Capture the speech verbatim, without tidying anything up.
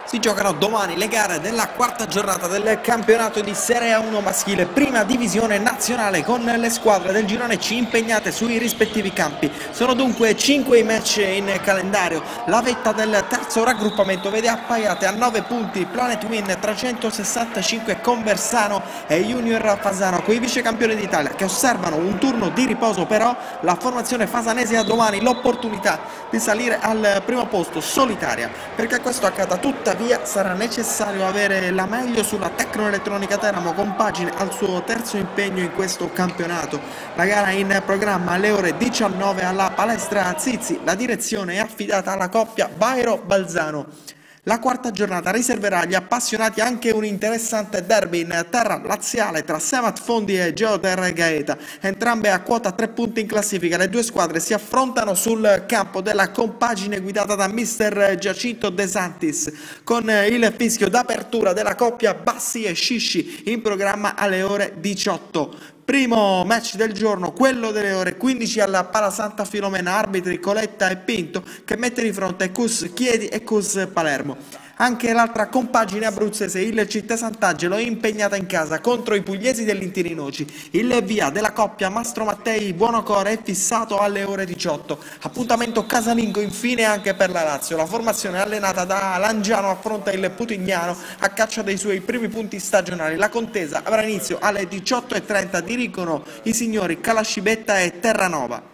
Si giocano domani le gare della quarta giornata del campionato di Serie A uno maschile, prima divisione nazionale, con le squadre del girone C impegnate sui rispettivi campi. Sono dunque cinque i match in calendario. La vetta del terzo raggruppamento vede appaiate a nove punti Planet Win trecentosessantacinque Conversano e Junior Fasano, coi vice campioni d'Italia, che osservano un turno di riposo. Però la formazione fasanese ha domani l'opportunità di salire al primo posto solitaria. Perché questo accada, tuttavia, sarà necessario avere la meglio sulla Tecnoelettronica Teramo, compagine al suo terzo impegno in questo campionato. La gara in programma alle ore diciannove alla palestra Zizi. La direzione è affidata alla coppia Bairo-Balzano. La quarta giornata riserverà agli appassionati anche un interessante derby in terra laziale tra Semat Fondi e Geoterra Gaeta, entrambe a quota tre punti in classifica. Le due squadre si affrontano sul campo della compagine guidata da mister Giacinto De Santis, con il fischio d'apertura della coppia Bassi e Scisci in programma alle ore diciotto. Primo match del giorno, quello delle ore quindici alla Pala Santa Filomena, arbitri Coletta e Pinto, che mette di fronte Cus Chiedi e Cus Palermo. Anche l'altra compagine abruzzese, il Città Sant'Angelo, è impegnata in casa contro i pugliesi dell'Intini Noci. Il via della coppia Mastro Mattei Buonocore è fissato alle ore diciotto. Appuntamento casalingo infine anche per la Lazio. La formazione allenata da Langiano affronta il Putignano a caccia dei suoi primi punti stagionali. La contesa avrà inizio alle diciotto e trenta, dirigono i signori Calascibetta e Terranova.